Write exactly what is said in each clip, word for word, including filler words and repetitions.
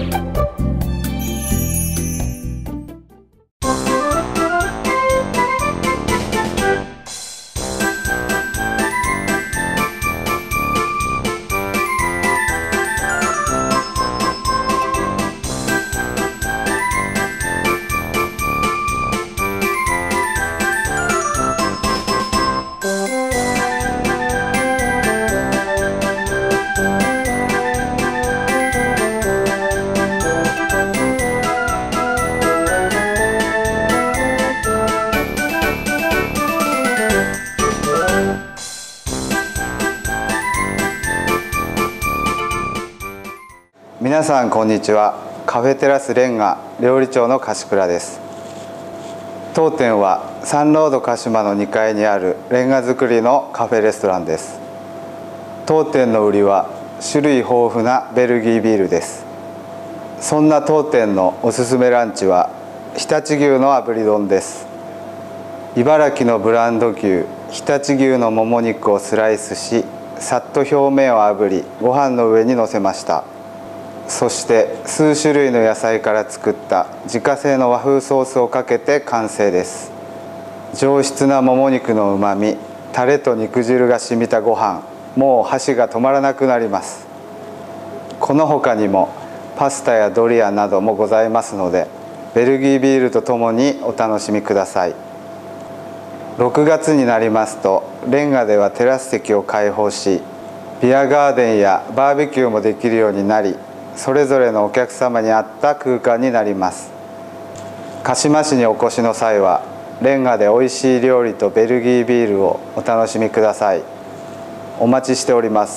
皆さんこんにちは。カフェテラスレンガ料理長の柏倉です。当店はサンロード鹿島のにかいにあるレンガ造りのカフェレストランです。当店の売りは種類豊富なベルギービールです。そんな当店のおすすめランチは常陸牛の炙り丼です。茨城のブランド牛常陸牛のもも肉をスライスし、さっと表面を炙りご飯の上にのせました。そして数種類の野菜から作った自家製の和風ソースをかけて完成です。上質なもも肉のうまみ、タレと肉汁が染みたご飯、もう箸が止まらなくなります。この他にもパスタやドリアなどもございますので、ベルギービールとともにお楽しみください。ろくがつになりますとレンガではテラス席を開放し、ビアガーデンやバーベキューもできるようになり、それぞれのお客様に合った空間になります。鹿島市にお越しの際はレンガで美味しい料理とベルギービールをお楽しみください。お待ちしております。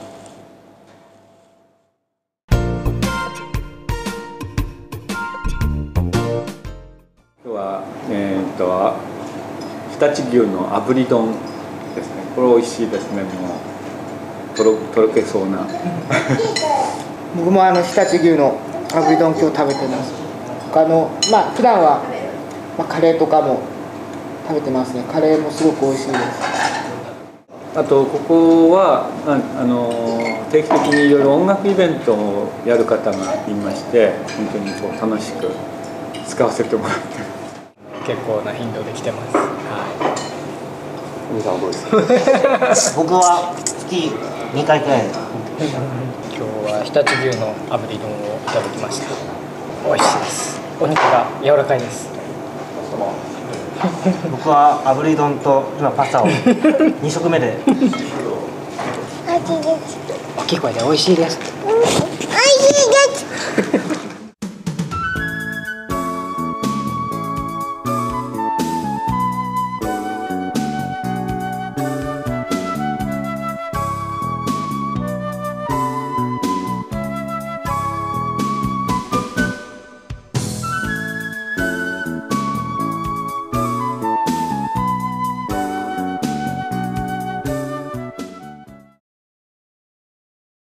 今日はえー、っと常陸牛の炙り丼ですね。これ美味しいですね。もうとろとろけそうな。 僕もあの常陸牛の炙り丼今日食べてます。他のまあ普段は、まあ、カレーとかも食べてますね。カレーもすごく美味しいです。 あとここはああの定期的にいろいろ音楽イベントをやる方がいまして、本当にこう楽しく使わせてもらって結構な頻度で来てます。はい。 皆さんはどうですか？僕は月にかいくらいです。 今日は常陸牛の炙り丼をいただきました。美味しいです。お肉が柔らかいです。 僕は炙り丼と今パスタをに食目で。 大きい声で美味しいですって。